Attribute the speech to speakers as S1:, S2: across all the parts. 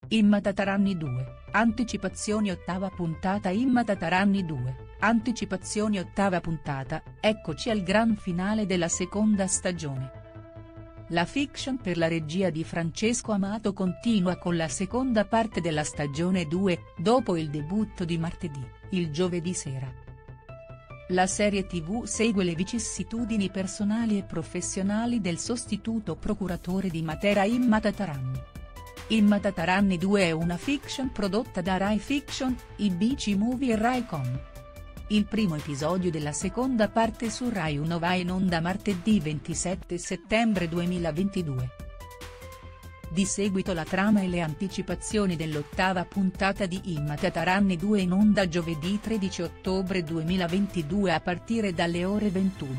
S1: Imma Tataranni 2, anticipazioni ottava puntata. Imma Tataranni 2, anticipazioni ottava puntata, eccoci al gran finale della seconda stagione. La fiction per la regia di Francesco Amato continua con la seconda parte della stagione 2, dopo il debutto di martedì, il giovedì sera. La serie TV segue le vicissitudini personali e professionali del sostituto procuratore di Matera Imma Tataranni. Imma Tataranni 2 è una fiction prodotta da Rai Fiction, IBC Movie e Raicom. Il primo episodio della seconda parte su Rai 1 va in onda martedì 27 settembre 2022. Di seguito la trama e le anticipazioni dell'ottava puntata di Imma Tataranni 2 in onda giovedì 13 ottobre 2022 a partire dalle ore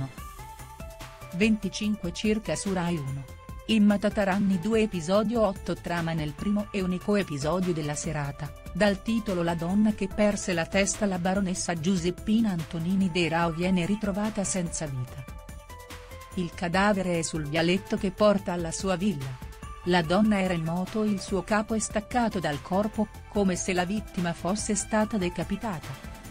S1: 21:25 circa su Rai 1. Imma Tataranni 2 episodio 8 trama nel primo e unico episodio della serata, dal titolo La donna che perse la testa. La baronessa Giuseppina Antonini de Rao viene ritrovata senza vita. Il cadavere è sul vialetto che porta alla sua villa. La donna era in moto e il suo capo è staccato dal corpo, come se la vittima fosse stata decapitata.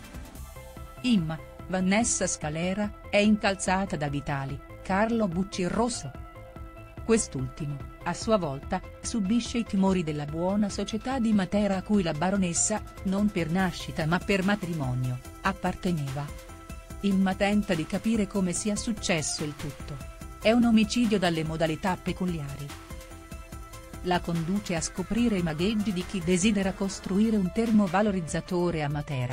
S1: Imma, Vanessa Scalera, è incalzata da Vitali, Carlo Buccirrosso. Quest'ultimo, a sua volta, subisce i timori della buona società di Matera a cui la baronessa, non per nascita ma per matrimonio, apparteneva. Imma tenta di capire come sia successo il tutto. È un omicidio dalle modalità peculiari. La conduce a scoprire i magheggi di chi desidera costruire un termovalorizzatore a Matera.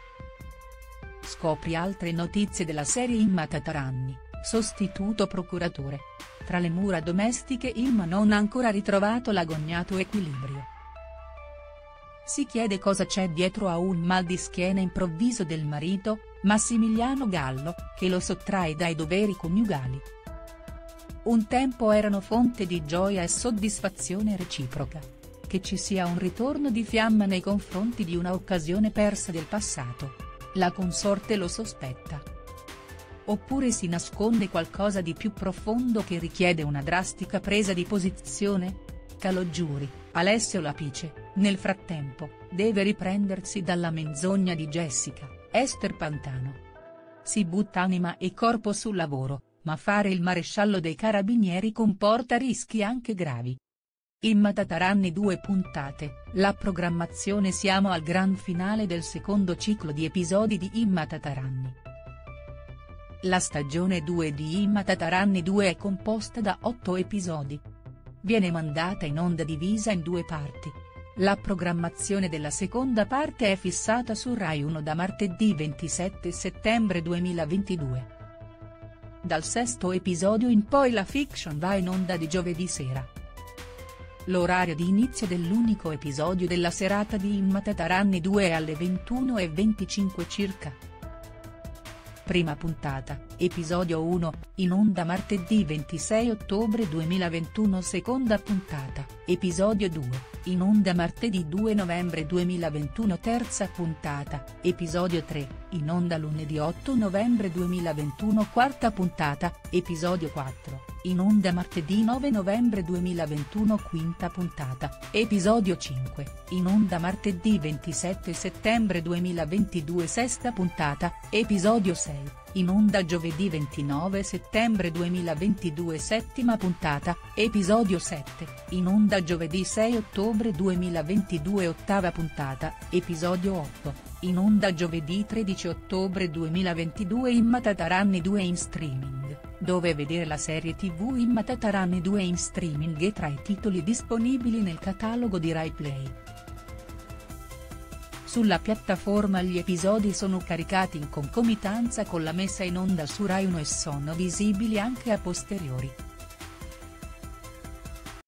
S1: Scopri altre notizie della serie Imma Tataranni, sostituto procuratore. Tra le mura domestiche Imma non ha ancora ritrovato l'agognato equilibrio. Si chiede cosa c'è dietro a un mal di schiena improvviso del marito, Massimiliano Gallo, che lo sottrae dai doveri coniugali. Un tempo erano fonte di gioia e soddisfazione reciproca. Che ci sia un ritorno di fiamma nei confronti di una occasione persa del passato. La consorte lo sospetta. Oppure si nasconde qualcosa di più profondo che richiede una drastica presa di posizione? Calogiuri, Alessio Lapice, nel frattempo, deve riprendersi dalla menzogna di Jessica, Ester Pantano. Si butta anima e corpo sul lavoro, ma fare il maresciallo dei carabinieri comporta rischi anche gravi. Imma Tataranni 2 puntate, la programmazione. Siamo al gran finale del secondo ciclo di episodi di Imma Tataranni. La stagione 2 di Imma Tataranni 2 è composta da 8 episodi. Viene mandata in onda divisa in 2 parti. La programmazione della seconda parte è fissata su Rai 1 da martedì 27 settembre 2022. Dal sesto episodio in poi la fiction va in onda di giovedì sera. L'orario di inizio dell'unico episodio della serata di Imma Tataranni 2 è alle 21:25 circa. Prima puntata, episodio 1, in onda martedì 26 ottobre 2021. Seconda puntata, episodio 2, in onda martedì 2 novembre 2021. Terza puntata, episodio 3, in onda lunedì 8 novembre 2021. Quarta puntata, episodio 4, in onda martedì 9 novembre 2021. Quinta puntata, episodio 5, in onda martedì 27 settembre 2022. Sesta puntata, episodio 6, in onda giovedì 29 settembre 2022. Settima puntata, episodio 7, in onda giovedì 6 ottobre 2022. Ottava puntata, episodio 8, in onda giovedì 13 ottobre 2022. Imma Tataranni 2 in streaming, dove vedere la serie TV Imma Tataranni 2 in streaming e tra i titoli disponibili nel catalogo di Rai Play. Sulla piattaforma gli episodi sono caricati in concomitanza con la messa in onda su Rai 1 e sono visibili anche a posteriori.